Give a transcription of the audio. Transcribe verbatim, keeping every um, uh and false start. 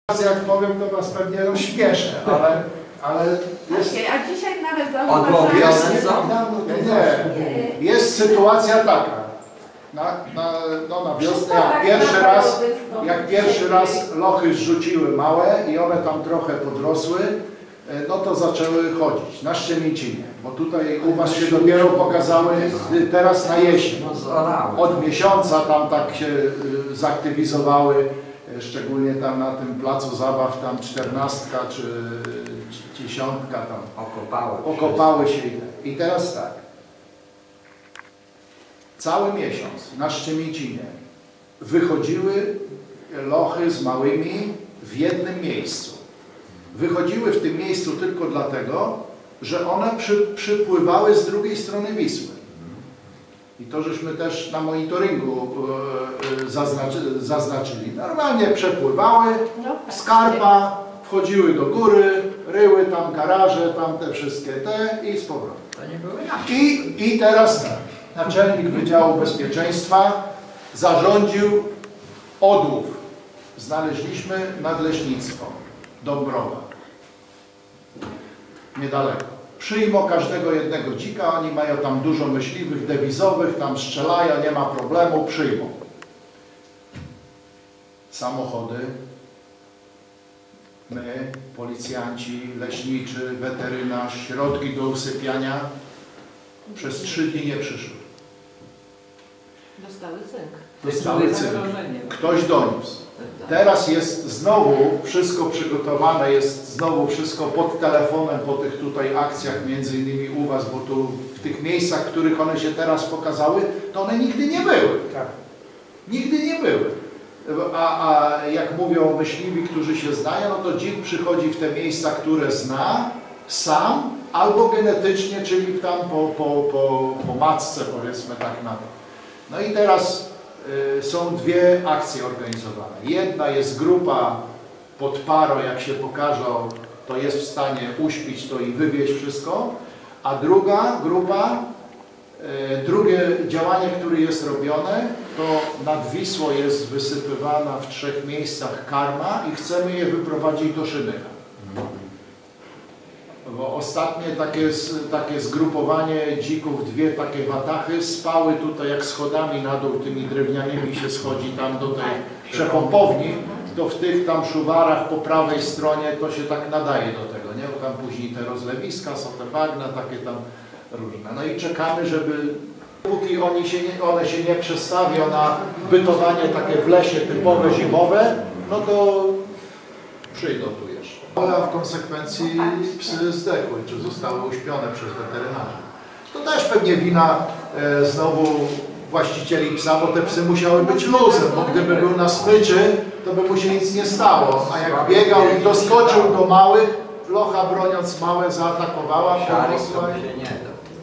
Jak powiem, to was pewnie rozśmieszę, ale, ale jest, a dzisiaj nawet jest, zauważyłam, nie, nie, jest sytuacja taka. Na, na, no na wiosnę, jak pierwszy raz, jak pierwszy raz lochy zrzuciły małe i one tam trochę podrosły, no to zaczęły chodzić na Szczemincinie, bo tutaj u was się dopiero pokazały teraz na jesień. Od miesiąca tam tak się zaktywizowały, szczególnie tam na tym placu zabaw, tam czternastka czy dziesiątka tam okopały, okopały się. I teraz tak, cały miesiąc na Szczemicinie wychodziły lochy z małymi w jednym miejscu. Wychodziły w tym miejscu tylko dlatego, że one przy, przypływały z drugiej strony Wisły. I to żeśmy też na monitoringu e, zaznaczy, zaznaczyli. Normalnie przepływały, skarpa, wchodziły do góry, ryły tam garaże, tam te wszystkie te i z powrotem. I, I teraz tak, naczelnik Wydziału Bezpieczeństwa zarządził odłów. Znaleźliśmy nadleśnictwo Dąbrowa. Niedaleko. Przyjmą każdego jednego dzika, oni mają tam dużo myśliwych, dewizowych, tam strzelają, nie ma problemu, przyjmą. Samochody, my, policjanci, leśniczy, weterynarz, środki do usypiania przez trzy dni nie przyszły. Dostały cynk. Dostały cynk. Ktoś doniósł. Teraz jest znowu wszystko przygotowane, jest znowu wszystko pod telefonem, po tych tutaj akcjach, między innymi u was, bo tu w tych miejscach, w których one się teraz pokazały, to one nigdy nie były. Tak. Nigdy nie były. A, a jak mówią myśliwi, którzy się znają, no to dzik przychodzi w te miejsca, które zna sam, albo genetycznie, czyli tam po, po, po, po matce, powiedzmy tak na to. No i teraz są dwie akcje organizowane. Jedna jest grupa pod paro, jak się pokażą, to jest w stanie uśpić to i wywieźć wszystko, a druga grupa, e, drugie działanie, które jest robione, to nad Wisłą jest wysypywana w trzech miejscach karma i chcemy je wyprowadzić do Szymyka. Bo ostatnie takie, takie zgrupowanie dzików, dwie takie watachy spały tutaj jak schodami na dół, tymi drewnianymi się schodzi tam do tej przepompowni, to w tych tam szuwarach po prawej stronie to się tak nadaje do tego, nie? Bo tam później te rozlewiska, są te bagna, takie tam różne. No i czekamy, żeby póki oni się nie, one się nie przestawią na bytowanie takie w lesie typowe zimowe, no to przyjdą tu jeszcze. A w konsekwencji psy zdechły, czy zostały uśpione przez weterynarzy. To też pewnie wina e, znowu właścicieli psa, bo te psy musiały być luzem, bo gdyby był na smyczy, to by mu się nic nie stało. A jak biegał i doskoczył do małych, locha broniąc małe zaatakowała, podniosła.